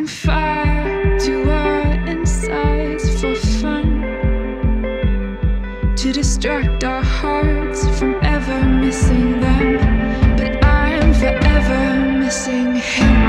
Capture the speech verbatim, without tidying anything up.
setting fire to our insides for fun, to distract our hearts from ever missing them. But I'm forever missing him.